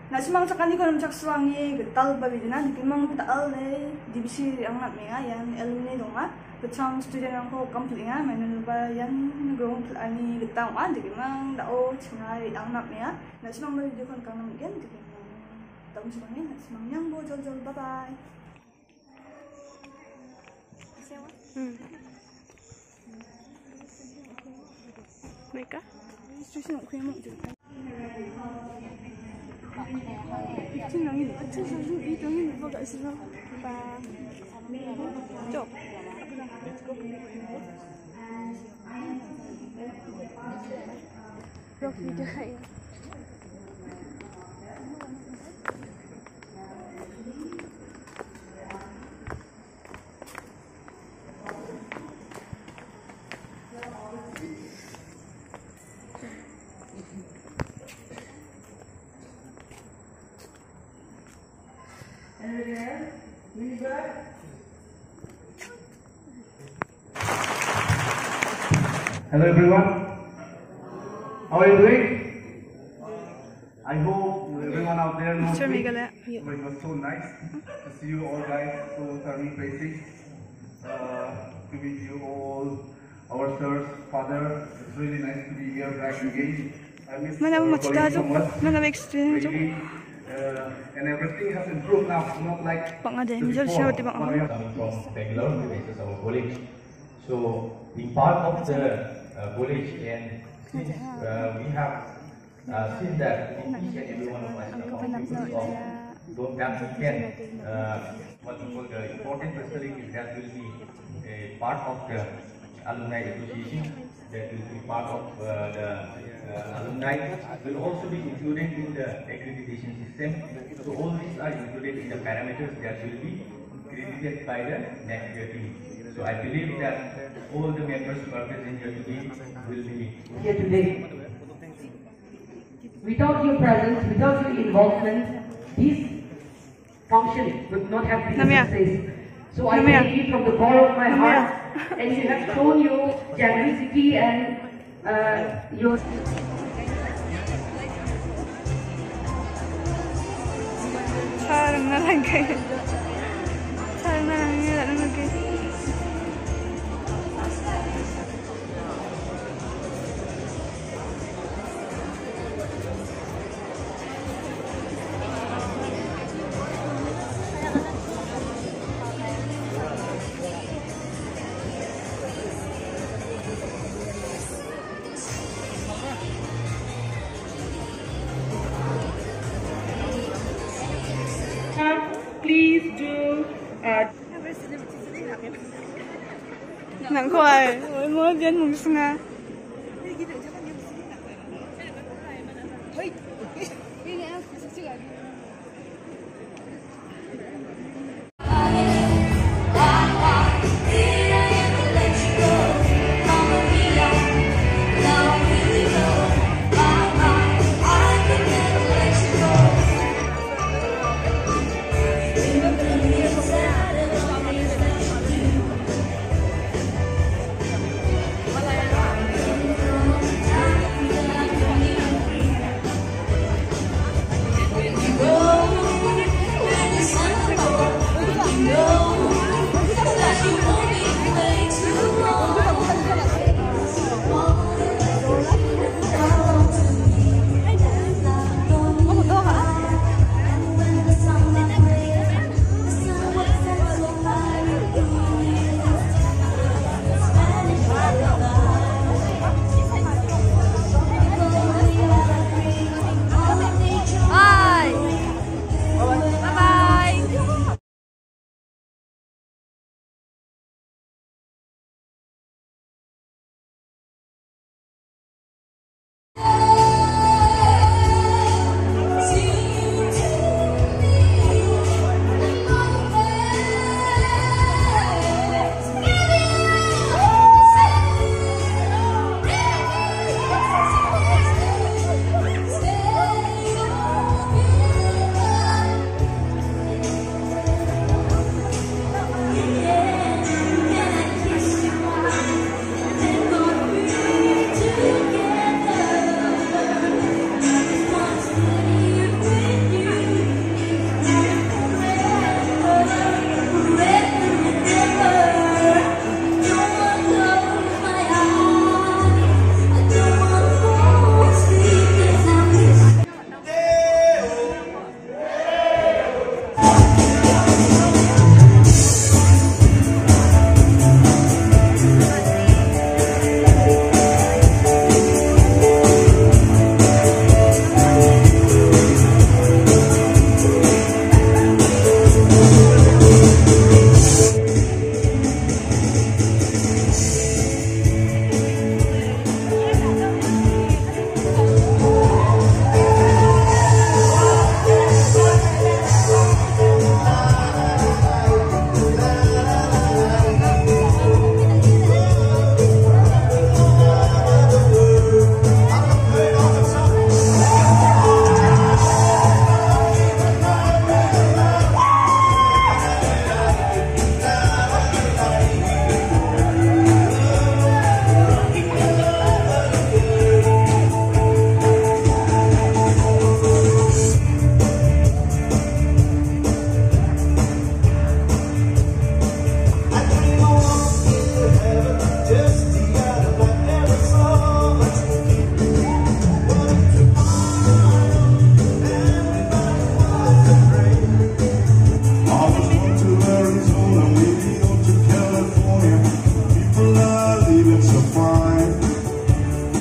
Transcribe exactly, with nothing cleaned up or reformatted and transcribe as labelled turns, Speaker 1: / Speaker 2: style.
Speaker 1: Nasimang sa kaniko ng chaksuangi tal babidina dikimang taal le divisi ang nat nga yan alumni dong nga betang student ang ko complete nga may ba yan grong ani gitang nga dikimang dao chingai ang nat nga nasimang babidyo kan kang nam yan dikimang taong simangin nasimang yang bo jol jol bye bye. Hmm. Mereka? Justru nak kuih mak je. Itu nangis, itu nangis, itu nangis apa kat sini? Ba, jom. Rock video ya.
Speaker 2: Hello everyone, how are you doing? I hope everyone out there knows me. It was so nice to see you all guys, so sunny faces, uh, to meet you all, our sirs, father. It's really nice to be here back again. I miss you so much. Really, uh, and everything has improved now, not like before. What we have coming from Bangalore, this is our college. So being part of the uh, college, and since uh, we have uh, seen that each and every one of us are people of don't that we can uh, what we call the important facility that will be a part of the alumni association, that will be part of uh, the uh, alumni, will also be included in the accreditation system. So all these are included in the parameters that will be accredited by the next year team. So I believe that all the members who are present here today will be
Speaker 3: here today. Without your presence, without your involvement, this function would not have been a success. So I thank you from the bottom of my heart, and you have shown your generosity and uh, your.
Speaker 1: Parang nalang kayo. Parang nalang nila naman kayo.
Speaker 3: Please do. Uh,
Speaker 1: Nang kuai, 我我真唔信啊。